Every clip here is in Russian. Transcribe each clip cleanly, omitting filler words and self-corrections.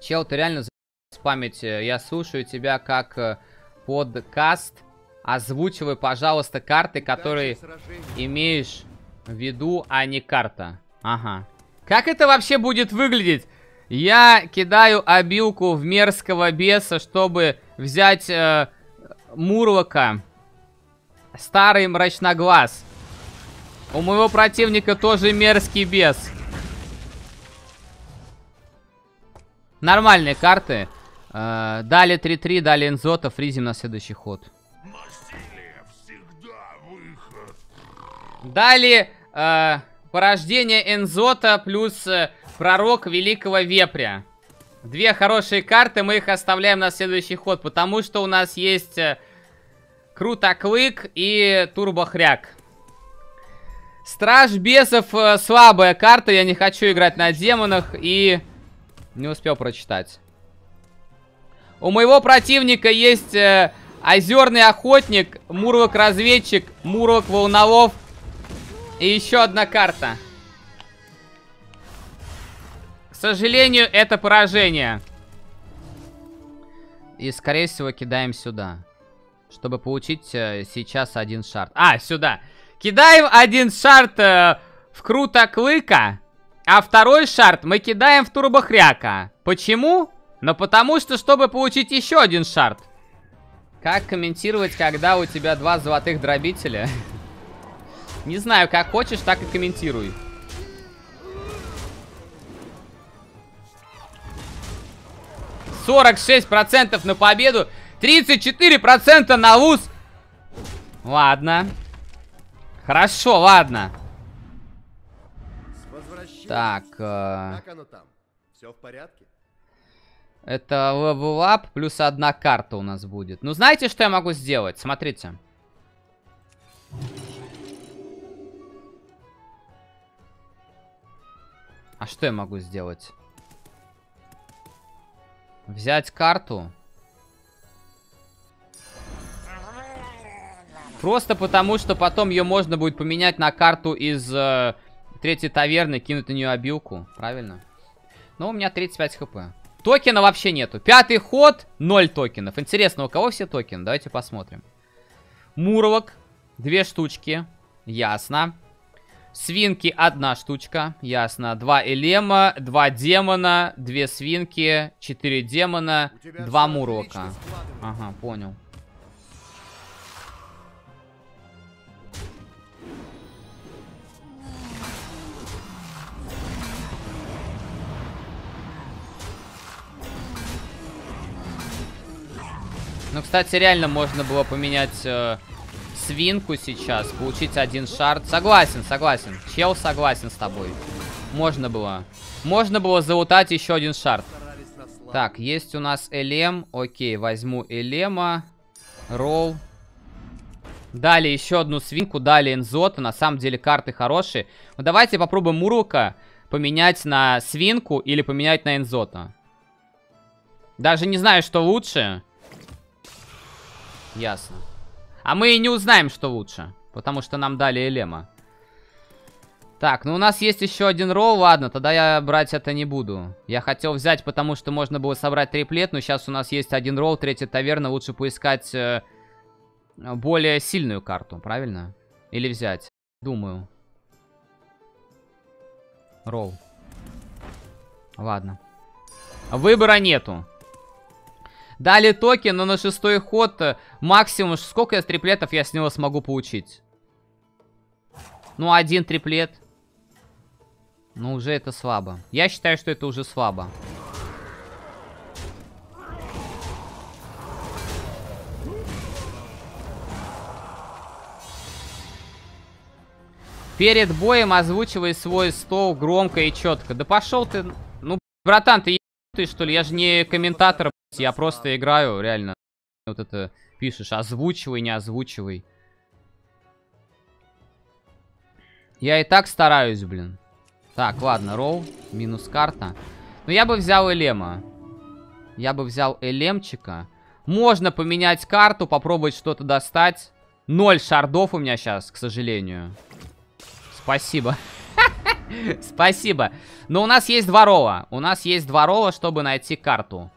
Чел, ты реально спамить. Я слушаю тебя как подкаст. Озвучивай, пожалуйста, карты, которые имеешь в виду, а не карта. Ага. Как это вообще будет выглядеть? Я кидаю обилку в мерзкого беса, чтобы взять Мурлока. Старый мрачноглаз. У моего противника тоже мерзкий бес. Нормальные карты. Дали 3-3, дали Энзота, фризим на следующий ход. Дали порождение Энзота плюс пророк великого вепря. Две хорошие карты, мы их оставляем на следующий ход, потому что у нас есть Крутоклык и Турбохряк. Страж бесов слабая карта, я не хочу играть на демонах и не успел прочитать. У моего противника есть Озерный охотник, Мурлок-разведчик, Мурлок-волнолов и еще одна карта. К сожалению, это поражение. И, скорее всего, кидаем сюда, чтобы получить сейчас один шарт. А, сюда. Кидаем один шарт в Крутоклыка, а второй шарт мы кидаем в Турбохряка. Почему? Ну, потому что, чтобы получить еще один шарт. Как комментировать, когда у тебя два золотых дробителя? Не знаю, как хочешь, так и комментируй. %46 на победу, 34% на луз. Ладно. Хорошо, ладно. Так. Как оно там? Все в порядке? Это level up плюс одна карта у нас будет. Ну, знаете, что я могу сделать? Смотрите. А что я могу сделать? Взять карту. Просто потому, что потом ее можно будет поменять на карту из третьей таверны, кинуть на нее обилку. Правильно? Но у меня 35 хп. Токена вообще нету. Пятый ход, 0 токенов. Интересно, у кого все токены? Давайте посмотрим. Мурлок, 2 штучки. Ясно. Свинки, 1 штучка. Ясно. 2 элема, 2 демона, 2 свинки, 4 демона, 2 мурлока. Ага, понял. Ну, кстати, реально можно было поменять свинку сейчас, получить один шарт. Согласен, согласен. Чел, согласен с тобой. Можно было. Можно было залутать еще один шарт. Так, есть у нас элем. Окей, возьму элема. Ролл. Дали еще одну свинку, дали Энзота. На самом деле карты хорошие. Ну, давайте попробуем Мурлока поменять на свинку или поменять на Энзота. Даже не знаю, что лучше. Ясно. А мы и не узнаем, что лучше. Потому что нам дали элема. Так, ну у нас есть еще один ролл. Ладно, тогда я брать это не буду. Я хотел взять, потому что можно было собрать триплет. Но сейчас у нас есть один ролл, третья таверна. Лучше поискать более сильную карту, правильно? Или взять? Думаю. Ролл. Ладно. Выбора нету. Дали токен, но на 6-й ход максимум... Сколько триплетов я с него смогу получить? Ну, 1 триплет. Ну, уже это слабо. Я считаю, что это уже слабо. Перед боем озвучивай свой стол громко и четко. Да пошел ты... Ну, братан, ты ебаный, что ли? Я же не комментатор. Я просто играю, реально. Вот это пишешь, озвучивай, не озвучивай. Я и так стараюсь, блин. Так, ладно, ролл, минус карта. Но я бы взял элема. Я бы взял элемчика. Можно поменять карту, попробовать что-то достать. 0 шардов у меня сейчас, к сожалению. Спасибо. Спасибо. Но у нас есть два ролла. У нас есть два ролла, чтобы найти карту.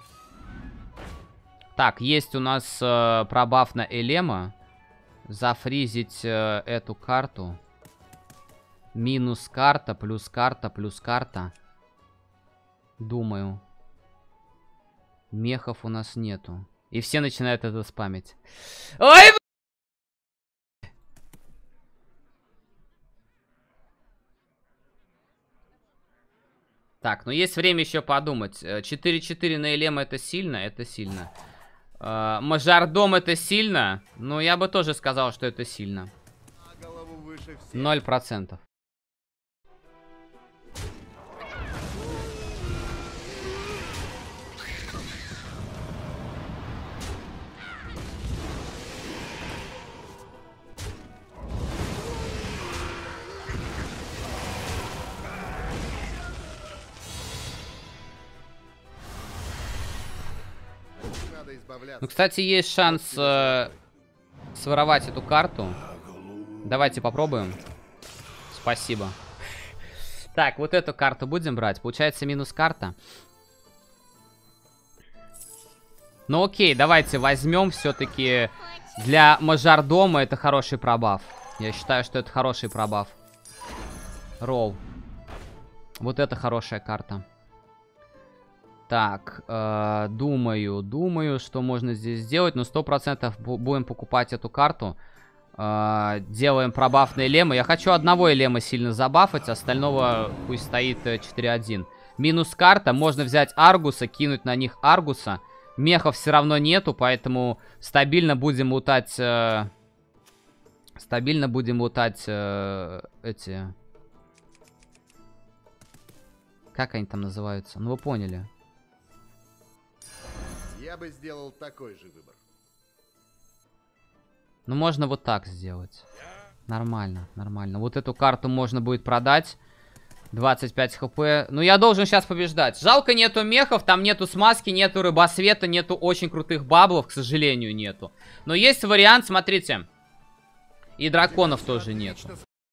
Так, есть у нас пробаф на Элема. Зафризить эту карту. Минус карта, плюс карта, плюс карта. Думаю. Мехов у нас нету. И все начинают это спамить. Ой, так, ну есть время еще подумать. 4-4 на Элема это сильно? Это сильно. Мажордом это сильно? Ну, я бы тоже сказал, что это сильно. 0%. Ну, кстати, есть шанс своровать эту карту. Давайте попробуем. Спасибо. Так, вот эту карту будем брать. Получается минус карта. Ну окей, давайте возьмем все-таки. Для мажордома это хороший пробаф. Я считаю, что это хороший пробаф. Ролл. Вот это хорошая карта. Так, думаю, что можно здесь сделать. Но 100% будем покупать эту карту. Делаем пробаф на Элема. Я хочу одного Элема сильно забафать. Остального пусть стоит 4-1. Минус карта. Можно взять Аргуса, кинуть на них Аргуса. Мехов все равно нету, поэтому стабильно будем лутать... эти... Как они там называются? Ну вы поняли. Я бы сделал такой же выбор. Ну, можно вот так сделать. Нормально, нормально. Вот эту карту можно будет продать. 25 хп. Ну, я должен сейчас побеждать. Жалко, нету мехов, там нету смазки, нету рыбосвета, нету очень крутых баблов, к сожалению, нету. Но есть вариант, смотрите. И драконов тоже нету.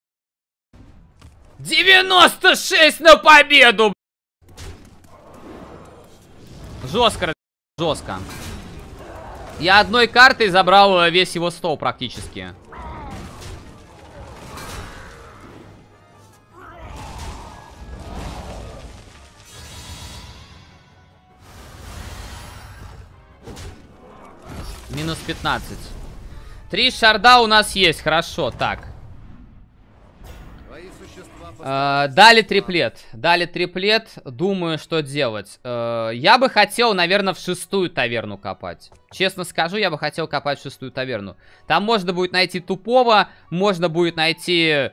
96 на победу! Жестко, жестко. Я одной картой забрал весь его стол практически. Минус 15. 3 шарда у нас есть, хорошо, так. Дали триплет. Дали триплет. Думаю, что делать. Я бы хотел, наверное, в 6-ю таверну копать. Честно скажу, я бы хотел копать в 6-ю таверну. Там можно будет найти тупого. Можно будет найти...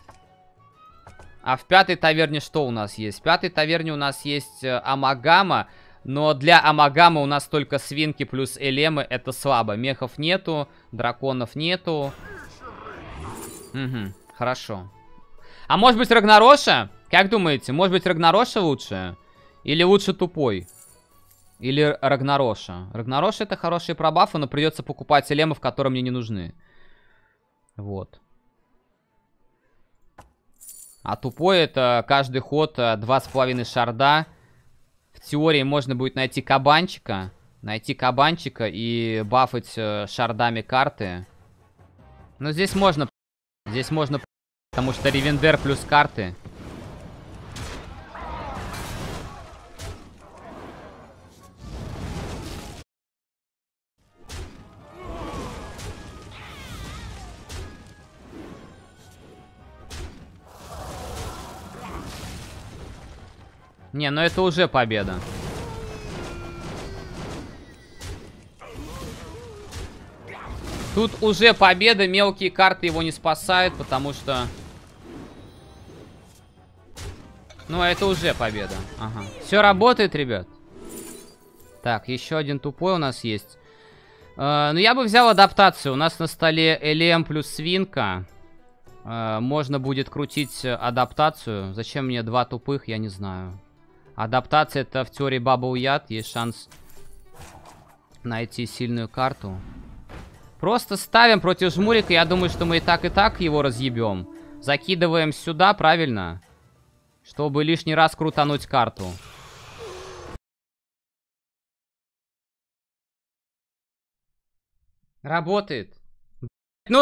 А в 5-й таверне что у нас есть? В 5-й таверне у нас есть Амагама. Но для Амагама у нас только свинки плюс элемы. Это слабо. Мехов нету. Драконов нету. Угу, хорошо. А может быть Рагнароша? Как думаете, может быть Рагнароша лучше? Или лучше тупой? Или Рагнароша? Рагнароша это хорошие пробафы, но придется покупать элемов, которые мне не нужны. Вот. А тупой это каждый ход 2,5 шарда. В теории можно будет найти кабанчика. Найти кабанчика и бафать шардами карты. Но здесь можно... Здесь можно... Потому что Ревендер плюс карты. Не, ну это уже победа. Тут уже победа, мелкие карты его не спасают, потому что... Ну, это уже победа. Ага. Все работает, ребят. Так, еще один тупой у нас есть. Ну, я бы взял адаптацию. У нас на столе Элем плюс свинка. Можно будет крутить адаптацию. Зачем мне два тупых, я не знаю. Адаптация это в теории бабл яд. Есть шанс найти сильную карту. Просто ставим против жмурика. Я думаю, что мы и так его разъебем. Закидываем сюда, правильно? Чтобы лишний раз крутануть карту. Работает. Ну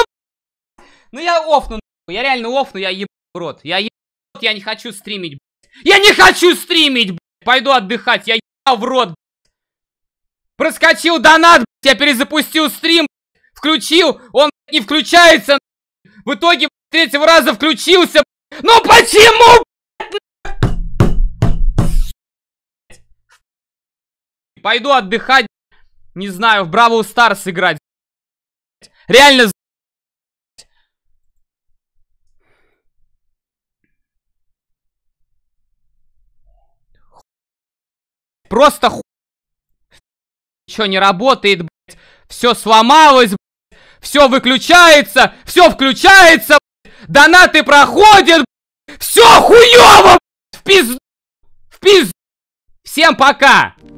я офну, я реально офну, я ебу в рот. Я ебу в рот, я не хочу стримить, блядь. Я не хочу стримить, блядь. Пойду отдыхать, я ебал в рот, блядь. Проскочил донат, блядь, я перезапустил стрим, блядь. Включил, он, блядь, не включается. В итоге, блядь, третьего раза включился, блядь. Ну почему, блядь? Пойду отдыхать, не знаю, в Бравл Старс играть. Реально, просто ничего не работает, блядь. Все сломалось, блядь. Все выключается, все включается, блядь. Донаты проходят, блядь. Все хуёво, блядь. В пизду. Всем пока.